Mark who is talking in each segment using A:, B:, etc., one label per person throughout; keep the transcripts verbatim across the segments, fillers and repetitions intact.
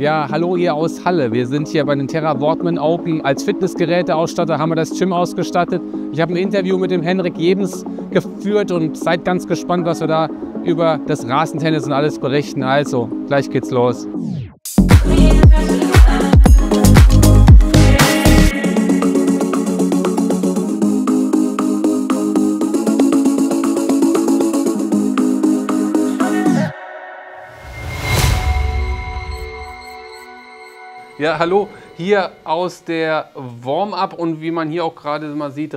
A: Ja, hallo hier aus Halle. Wir sind hier bei den Terra Wortmann Open. Als Fitnessgeräteausstatter haben wir das Gym ausgestattet. Ich habe ein Interview mit dem Henrik Jebens geführt und seid ganz gespannt, was wir da über das Rasentennis und alles berichten. Also, gleich geht's los. Ja, hallo, hier aus der Warm-up und wie man hier auch gerade mal sieht,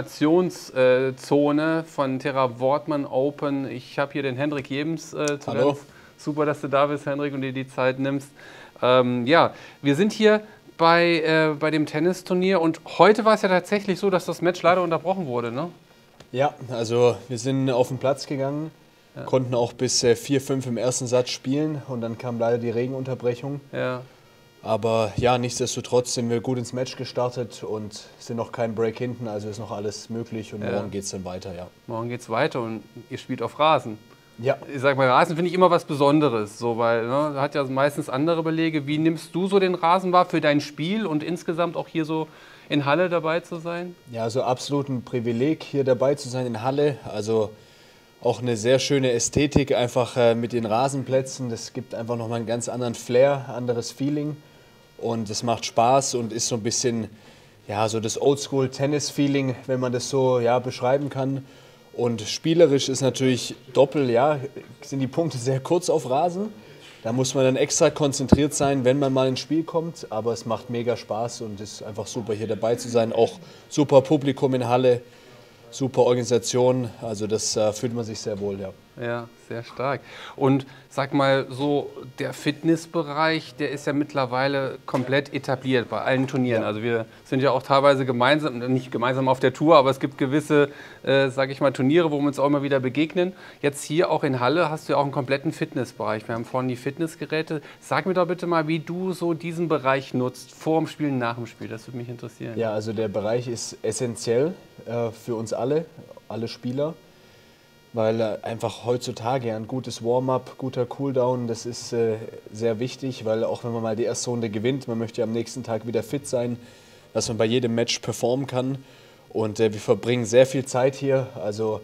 A: Regenerationszone von Terra Wortmann Open. Ich habe hier den Henrik Jebens äh, zu
B: Hallo.
A: Gast. Super, dass du da bist, Henrik, und dir die Zeit nimmst. Ähm, ja, wir sind hier bei, äh, bei dem Tennisturnier und heute war es ja tatsächlich so, dass das Match leider unterbrochen wurde, ne?
B: Ja, also wir sind auf den Platz gegangen, ja. Konnten auch bis äh, vier fünf im ersten Satz spielen und dann kam leider die Regenunterbrechung.
A: Ja.
B: Aber ja, nichtsdestotrotz sind wir gut ins Match gestartet und sind noch kein Break hinten, also ist noch alles möglich und ja. Morgen geht es dann weiter, ja.
A: Morgen geht es weiter und ihr spielt auf Rasen.
B: Ja.
A: Ich sag mal, Rasen finde ich immer was Besonderes, so, weil ne, hat ja meistens andere Belege. Wie nimmst du so den Rasen wahr für dein Spiel und insgesamt auch hier so in Halle dabei zu sein?
B: Ja, also absolut ein Privileg, hier dabei zu sein in Halle. Also auch eine sehr schöne Ästhetik einfach äh, mit den Rasenplätzen. Das gibt einfach nochmal einen ganz anderen Flair, anderes Feeling. Und es macht Spaß und ist so ein bisschen ja, so das Oldschool-Tennis-Feeling, wenn man das so ja, beschreiben kann. Und spielerisch ist natürlich doppelt, ja, sind die Punkte sehr kurz auf Rasen. Da muss man dann extra konzentriert sein, wenn man mal ins Spiel kommt. Aber es macht mega Spaß und es ist einfach super, hier dabei zu sein. Auch super Publikum in Halle, super Organisation. Also das äh, fühlt man sich sehr wohl, ja.
A: Ja, sehr stark. Und sag mal so, der Fitnessbereich, der ist ja mittlerweile komplett etabliert bei allen Turnieren. Ja. Also wir sind ja auch teilweise gemeinsam, nicht gemeinsam auf der Tour, aber es gibt gewisse, äh, sag ich mal, Turniere, wo wir uns auch immer wieder begegnen. Jetzt hier auch in Halle hast du ja auch einen kompletten Fitnessbereich. Wir haben vorhin die Fitnessgeräte. Sag mir doch bitte mal, wie du so diesen Bereich nutzt, vor dem Spiel, nach dem Spiel. Das würde mich interessieren.
B: Ja, also der Bereich ist essentiell äh, für uns alle, alle Spieler. Weil äh, einfach heutzutage ein gutes Warm-up, guter Cooldown, das ist äh, sehr wichtig, weil auch wenn man mal die erste Runde gewinnt, man möchte ja am nächsten Tag wieder fit sein, dass man bei jedem Match performen kann. Und äh, wir verbringen sehr viel Zeit hier, also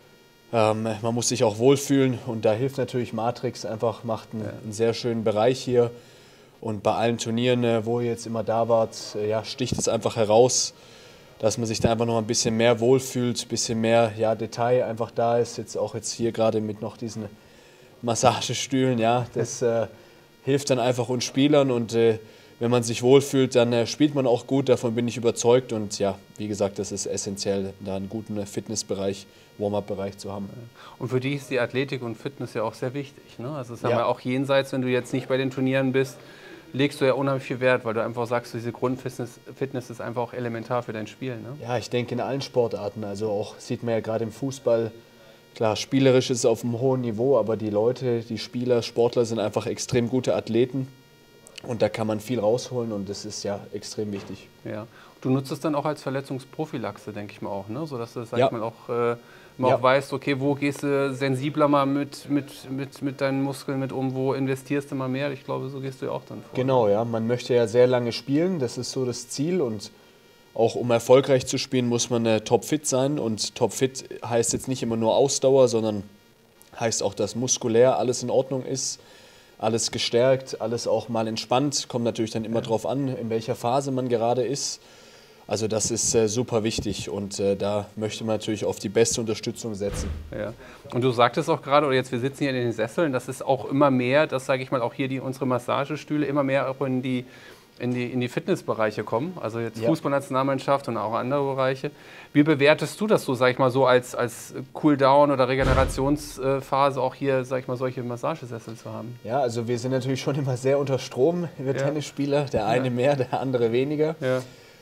B: ähm, man muss sich auch wohlfühlen und da hilft natürlich Matrix, einfach macht einen, ja. einen sehr schönen Bereich hier. Und bei allen Turnieren, äh, wo ihr jetzt immer da wart, äh, ja, sticht es einfach heraus, dass man sich da einfach noch ein bisschen mehr wohlfühlt, ein bisschen mehr ja, Detail einfach da ist. Jetzt auch jetzt hier gerade mit noch diesen Massagestühlen, ja, das äh, hilft dann einfach uns Spielern und äh, wenn man sich wohlfühlt, dann äh, spielt man auch gut, davon bin ich überzeugt und ja, wie gesagt, das ist essentiell, da einen guten Fitnessbereich, Warm-up-Bereich zu haben.
A: Und für dich ist die Athletik und Fitness ja auch sehr wichtig, ne? Also sagen
B: ja.
A: wir auch jenseits, wenn du jetzt nicht bei den Turnieren bist, legst du ja unheimlich viel Wert, weil du einfach sagst, diese Grundfitness Fitness ist einfach auch elementar für dein Spiel, ne?
B: Ja, ich denke in allen Sportarten, also auch sieht man ja gerade im Fußball, klar, spielerisch ist es auf einem hohen Niveau, aber die Leute, die Spieler, Sportler sind einfach extrem gute Athleten und da kann man viel rausholen und das ist ja extrem wichtig.
A: Ja, du nutzt es dann auch als Verletzungsprophylaxe, denke ich mal auch, ne? So dass du, sag
B: ja.
A: ich mal, auch äh, man
B: ja.
A: auch weißt, okay, wo gehst du sensibler mal mit, mit, mit, mit deinen Muskeln mit um, wo investierst du mal mehr? Ich glaube, so gehst du ja auch dann vor.
B: Genau, ja. Man möchte ja sehr lange spielen, das ist so das Ziel und auch um erfolgreich zu spielen, muss man äh, topfit sein und topfit heißt jetzt nicht immer nur Ausdauer, sondern heißt auch, dass muskulär alles in Ordnung ist, alles gestärkt, alles auch mal entspannt, kommt natürlich dann immer ja. drauf an, in welcher Phase man gerade ist. Also das ist äh, super wichtig und äh, da möchte man natürlich auf die beste Unterstützung setzen.
A: Ja. Und du sagtest auch gerade, oder jetzt wir sitzen hier in den Sesseln, das ist auch immer mehr, das sage ich mal, auch hier die, unsere Massagestühle immer mehr auch in die, in die, in die Fitnessbereiche kommen, also jetzt ja. Fußballnationalmannschaft und auch andere Bereiche. Wie bewertest du das so, sag ich mal, so als, als Cooldown oder Regenerationsphase auch hier, sag ich mal, solche Massagesessel zu haben?
B: Ja, also wir sind natürlich schon immer sehr unter Strom, wir ja. Tennisspieler, der eine ja. mehr, der andere weniger. Ja.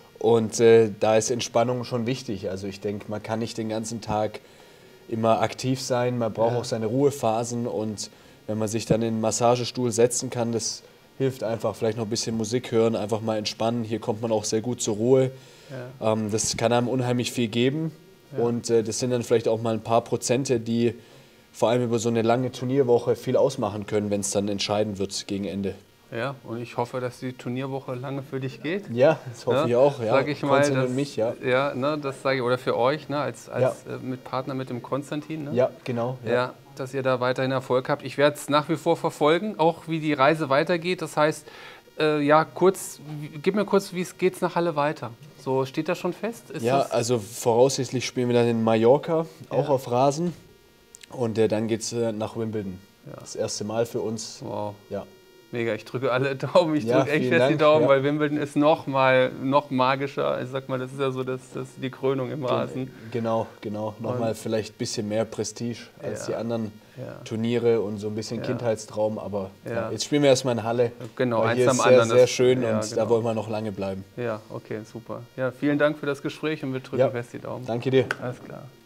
B: Und äh, da ist Entspannung schon wichtig. Also ich denke, man kann nicht den ganzen Tag immer aktiv sein, man braucht ja. auch seine Ruhephasen und wenn man sich dann in den Massagestuhl setzen kann, das hilft einfach, vielleicht noch ein bisschen Musik hören, einfach mal entspannen. Hier kommt man auch sehr gut zur Ruhe. Ja. Ähm, das kann einem unheimlich viel geben ja. und äh, das sind dann vielleicht auch mal ein paar Prozente, die vor allem über so eine lange Turnierwoche viel ausmachen können, wenn es dann entscheidend wird gegen Ende.
A: Ja, und ich hoffe, dass die Turnierwoche lange für dich geht.
B: Ja, das hoffe
A: Ja,
B: ich auch. Ja.
A: Sag ich mal,
B: Konstantin
A: das,
B: und mich, ja.
A: Ja, ne, das sage ich, oder für euch, ne, als, als
B: Ja.
A: äh, mit Partner mit dem Konstantin. Ne?
B: Ja, genau.
A: Ja.
B: Ja.
A: Dass ihr da weiterhin Erfolg habt. Ich werde es nach wie vor verfolgen, auch wie die Reise weitergeht. Das heißt, äh, ja, kurz, gib mir kurz, wie es geht's nach Halle weiter. So, steht das schon fest? Ist
B: Ja,
A: das
B: also voraussichtlich spielen wir dann in Mallorca, auch
A: Ja.
B: auf Rasen. Und äh, dann geht es äh, nach Wimbledon.
A: Ja.
B: Das erste Mal für uns.
A: wow.
B: Ja.
A: Mega, ich drücke alle Daumen, ich
B: Ja,
A: drücke echt
B: vielen
A: fest die
B: Dank,
A: Daumen,
B: ja.
A: weil Wimbledon ist noch mal noch magischer. Ich sag mal, das ist ja so das, das die Krönung im Rasen.
B: Genau, genau. Nochmal vielleicht ein bisschen mehr Prestige als
A: Ja.
B: die anderen
A: Ja.
B: Turniere und so ein bisschen
A: Ja.
B: Kindheitstraum. Aber
A: Ja.
B: ja, jetzt spielen wir erstmal in Halle.
A: Genau,
B: weil
A: eins
B: hier
A: am
B: ist
A: anderen,
B: sehr, sehr
A: das-
B: schön
A: ja,
B: und
A: genau.
B: da wollen wir noch lange bleiben.
A: Ja, okay, super. Ja, vielen Dank für das Gespräch und wir drücken
B: Ja.
A: fest die Daumen.
B: Danke dir.
A: Alles klar.